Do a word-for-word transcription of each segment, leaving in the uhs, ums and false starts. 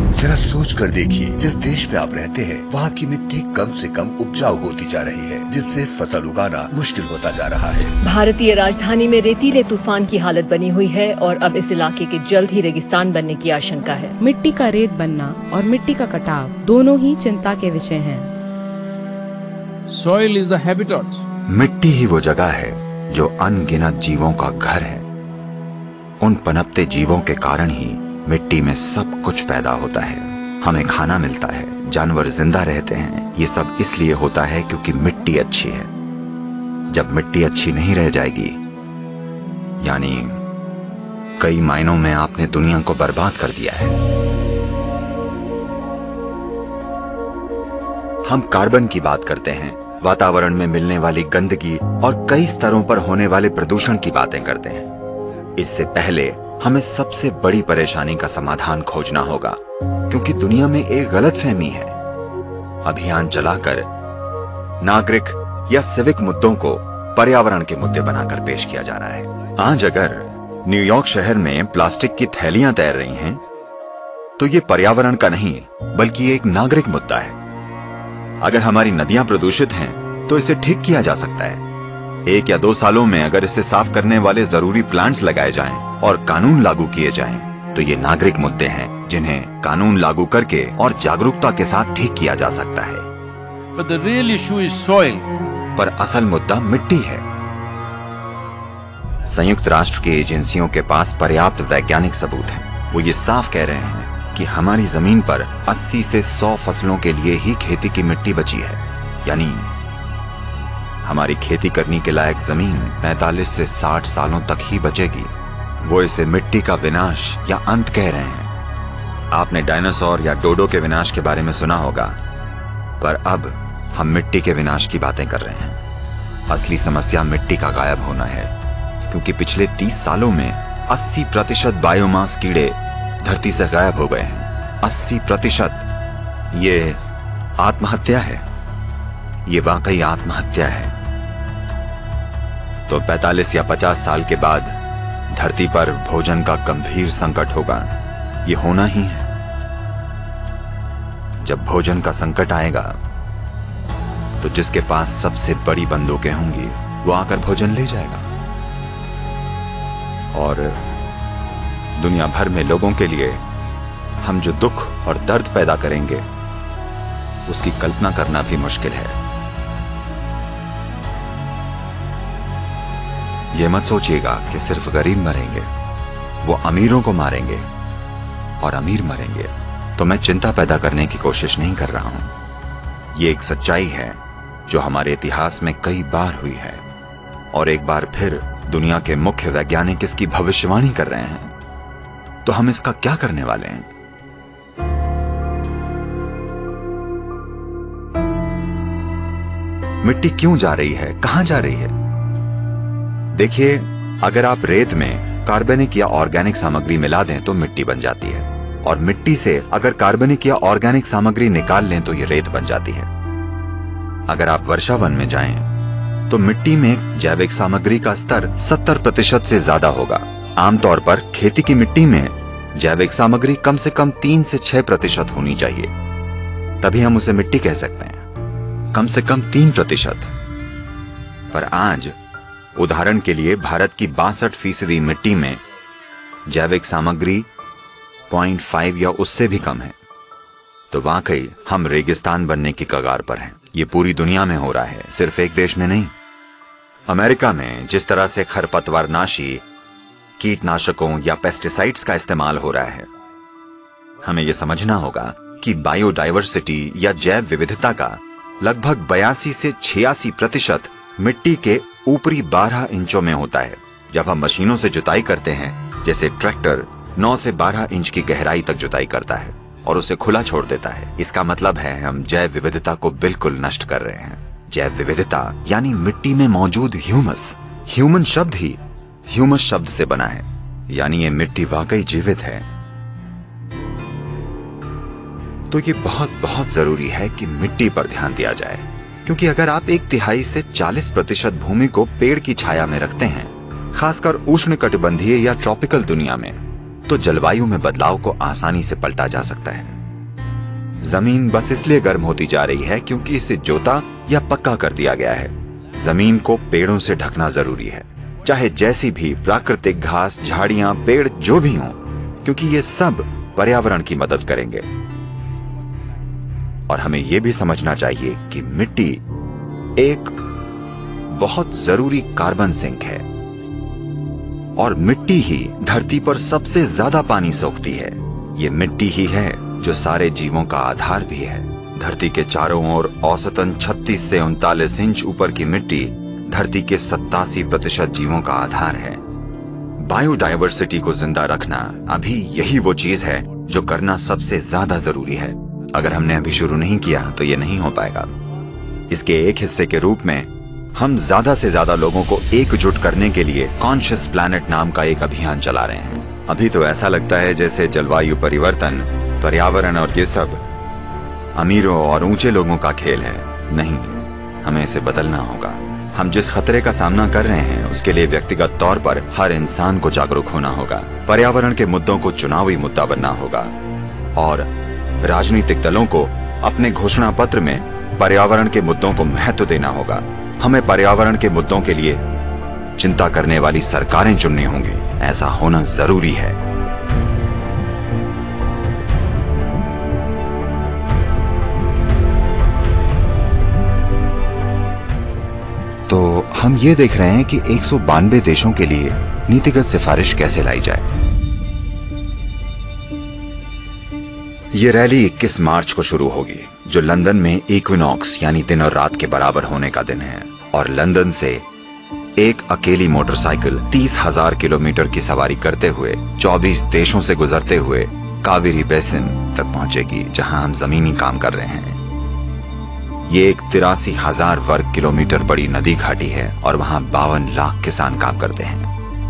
जरा सोच कर देखिए, जिस देश में आप रहते हैं वहाँ की मिट्टी कम से कम उपजाऊ होती जा रही है, जिससे फसल उगाना मुश्किल होता जा रहा है। भारतीय राजधानी में रेतीले तूफान की हालत बनी हुई है और अब इस इलाके के जल्द ही रेगिस्तान बनने की आशंका है। मिट्टी का रेत बनना और मिट्टी का कटाव दोनों ही चिंता के विषय हैं। Soil is the habitat. मिट्टी ही वो जगह है जो अनगिनत जीवों का घर है। उन पनपते जीवों के कारण ही मिट्टी में सब कुछ पैदा होता है। हमें खाना मिलता है, जानवर जिंदा रहते हैं। ये सब इसलिए होता है क्योंकि मिट्टी अच्छी है। जब मिट्टी अच्छी नहीं रह जाएगी, यानी कई मायनों में आपने दुनिया को बर्बाद कर दिया है। हम कार्बन की बात करते हैं, वातावरण में मिलने वाली गंदगी और कई स्तरों पर होने वाले प्रदूषण की बातें करते हैं। इससे पहले हमें सबसे बड़ी परेशानी का समाधान खोजना होगा, क्योंकि दुनिया में एक गलतफहमी है। अभियान चलाकर नागरिक या सिविक मुद्दों को पर्यावरण के मुद्दे बनाकर पेश किया जा रहा है। आज अगर न्यूयॉर्क शहर में प्लास्टिक की थैलियां तैर रही हैं, तो ये पर्यावरण का नहीं बल्कि एक नागरिक मुद्दा है। अगर हमारी नदियां प्रदूषित हैं, तो इसे ठीक किया जा सकता है। एक या दो सालों में अगर इसे साफ करने वाले जरूरी प्लांट्स लगाए जाएं और कानून लागू किए जाएं, तो ये नागरिक मुद्दे हैं जिन्हें कानून लागू करके और जागरूकता के साथ ठीक किया जा सकता है। But the real issue is soil. पर असल मुद्दा मिट्टी है। संयुक्त राष्ट्र की एजेंसियों के पास पर्याप्त वैज्ञानिक सबूत हैं। वो ये साफ कह रहे हैं कि हमारी जमीन पर अस्सी से सौ फसलों के लिए ही खेती की मिट्टी बची है। यानी हमारी खेती करने के लायक जमीन पैंतालीस से साठ सालों तक ही बचेगी। वो इसे मिट्टी का विनाश या अंत कह रहे हैं। आपने डायनासोर या डोडो के विनाश के बारे में सुना होगा, पर अब हम मिट्टी के विनाश की बातें कर रहे हैं। असली समस्या मिट्टी का गायब होना है, क्योंकि पिछले तीस सालों में अस्सी प्रतिशत बायोमास कीड़े धरती से गायब हो गए हैं। अस्सी प्रतिशत ये आत्महत्या है। ये वाकई आत्महत्या है। तो पैंतालीस या पचास साल के बाद धरती पर भोजन का गंभीर संकट होगा। ये होना ही है। जब भोजन का संकट आएगा, तो जिसके पास सबसे बड़ी बंदूकें होंगी वो आकर भोजन ले जाएगा। और दुनिया भर में लोगों के लिए हम जो दुख और दर्द पैदा करेंगे, उसकी कल्पना करना भी मुश्किल है। ये मत सोचिएगा कि सिर्फ गरीब मरेंगे, वो अमीरों को मारेंगे और अमीर मरेंगे। तो मैं चिंता पैदा करने की कोशिश नहीं कर रहा हूं। ये एक सच्चाई है जो हमारे इतिहास में कई बार हुई है, और एक बार फिर दुनिया के मुख्य वैज्ञानिक इसकी भविष्यवाणी कर रहे हैं। तो हम इसका क्या करने वाले हैं? मिट्टी क्यों जा रही है, कहां जा रही है? देखिए, अगर आप रेत में कार्बनिक या ऑर्गेनिक सामग्री मिला दें तो मिट्टी बन जाती है, और मिट्टी से अगर कार्बनिक या ऑर्गेनिक सामग्री निकाल लें तो ये रेत बन जाती है। अगर आप वर्षावन में जाएं, तो मिट्टी में जैविक सामग्री का स्तर सत्तर प्रतिशत से ज्यादा होगा। आमतौर पर खेती की मिट्टी में जैविक सामग्री कम से कम तीन से छह प्रतिशत होनी चाहिए, तभी हम उसे मिट्टी कह सकते हैं। कम से कम तीन प्रतिशत। पर आज उदाहरण के लिए भारत की बासठ फीसदी मिट्टी में जैविक सामग्री पॉइंट फाइव या उससे भी कम है। तो वाकई हम रेगिस्तान बनने की कगार पर हैं। ये पूरी दुनिया में हो रहा है, सिर्फ एक देश में नहीं। अमेरिका में जिस तरह से खरपतवारनाशी, कीटनाशकों या पेस्टिसाइड्स का इस्तेमाल हो रहा है, हमें यह समझना होगा कि बायोडायवर्सिटी या जैव विविधता का लगभग बयासी से छियासी प्रतिशत मिट्टी के ऊपरी बारह इंचों में होता है। जब हम मशीनों से जुताई करते हैं, जैसे ट्रैक्टर नौ से बारह इंच की गहराई तक जुताई करता है और उसे खुला छोड़ देता है, इसका मतलब है हम जैव विविधता को बिल्कुल नष्ट कर रहे हैं। जैव विविधता यानी मिट्टी में मौजूद ह्यूमस। ह्यूमन शब्द ही ह्यूमस शब्द से बना है, यानी ये मिट्टी वाकई जीवित है। तो ये बहुत बहुत जरूरी है कि मिट्टी पर ध्यान दिया जाए, क्योंकि अगर आप एक तिहाई से चालीस प्रतिशत भूमि को पेड़ की छाया में रखते हैं, खासकर उष्णकटिबंधीय या ट्रॉपिकल दुनिया में, तो जलवायु में बदलाव को आसानी से पलटा जा सकता है। जमीन बस इसलिए गर्म होती जा रही है क्योंकि इसे जोता या पक्का कर दिया गया है। जमीन को पेड़ों से ढकना जरूरी है, चाहे जैसी भी प्राकृतिक घास, झाड़ियां, पेड़ जो भी हों, क्योंकि ये सब पर्यावरण की मदद करेंगे। और हमें यह भी समझना चाहिए कि मिट्टी एक बहुत जरूरी कार्बन सिंक है और मिट्टी ही धरती पर सबसे ज्यादा पानी सोखती है। ये मिट्टी ही है जो सारे जीवों का आधार भी है। धरती के चारों ओर औसतन छत्तीस से उनतालीस इंच ऊपर की मिट्टी धरती के सत्तासी प्रतिशत जीवों का आधार है। बायोडायवर्सिटी को जिंदा रखना अभी यही वो चीज है जो करना सबसे ज्यादा जरूरी है। अगर हमने अभी शुरू नहीं किया तो ये नहीं हो पाएगा। इसके एक हिस्से के रूप में हम ज्यादा से ज्यादा लोगों को एकजुट करने के लिए कॉन्शियस प्लैनेट नाम का एक अभियान चला रहे हैं। अभी तो ऐसा लगता है जैसे जलवायु परिवर्तन, पर्यावरण और ये सब अमीरों और ऊंचे लोगों का खेल है। नहीं, हमें इसे बदलना होगा। हम जिस खतरे का सामना कर रहे हैं उसके लिए व्यक्तिगत तौर पर हर इंसान को जागरूक होना होगा। पर्यावरण के मुद्दों को चुनावी मुद्दा बनना होगा और राजनीतिक दलों को अपने घोषणा पत्र में पर्यावरण के मुद्दों को महत्व देना होगा। हमें पर्यावरण के मुद्दों के लिए चिंता करने वाली सरकारें चुननी होंगी। ऐसा होना जरूरी है। तो हम ये देख रहे हैं कि एक सौ बानवे देशों के लिए नीतिगत सिफारिश कैसे लाई जाए। ये रैली इक्कीस मार्च को शुरू होगी, जो लंदन में इक्विनॉक्स यानी दिन और रात के बराबर होने का दिन है। और लंदन से एक अकेली मोटरसाइकिल तीस हजार किलोमीटर की सवारी करते हुए चौबीस देशों से गुजरते हुए कावेरी बेसिन तक पहुंचेगी, जहां हम जमीनी काम कर रहे हैं। ये एक तिरासी हजार वर्ग किलोमीटर बड़ी नदी घाटी है और वहां बावन लाख किसान काम करते हैं।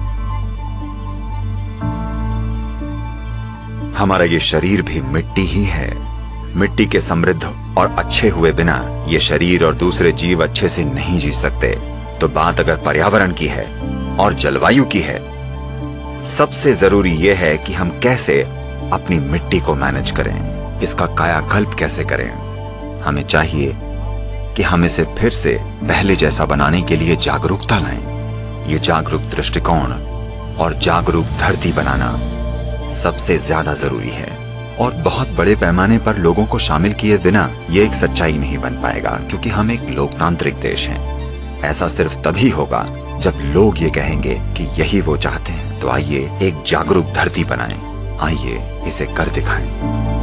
हमारा ये शरीर भी मिट्टी ही है। मिट्टी के समृद्ध और अच्छे हुए बिना ये शरीर और दूसरे जीव अच्छे से नहीं जी सकते। तो बात अगर पर्यावरण की है और जलवायु की है, सबसे जरूरी यह है कि हम कैसे अपनी मिट्टी को मैनेज करें, इसका कायाकल्प कैसे करें। हमें चाहिए कि हम इसे फिर से पहले जैसा बनाने के लिए जागरूकता लाएं। ये जागरूक दृष्टिकोण और जागरूक धरती बनाना सबसे ज्यादा जरूरी है। और बहुत बड़े पैमाने पर लोगों को शामिल किए बिना ये एक सच्चाई नहीं बन पाएगा, क्योंकि हम एक लोकतांत्रिक देश हैं। ऐसा सिर्फ तभी होगा जब लोग ये कहेंगे कि यही वो चाहते हैं। तो आइए एक जागरूक धरती बनाएं, आइए इसे कर दिखाएं।